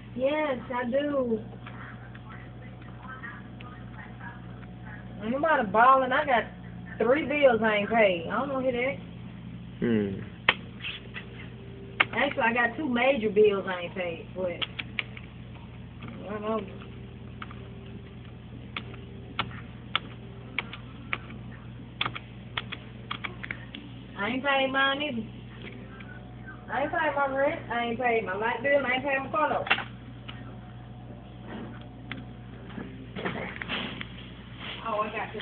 Yes, I do. I'm about to ball and I got 3 bills I ain't paid. I don't want to hear Hmm. that. Actually, I got 2 major bills I ain't paid, but I don't know. I ain't paid mine either. I ain't paid my rent. I ain't paid my light bill. I ain't paid my car note. Oh, I got this.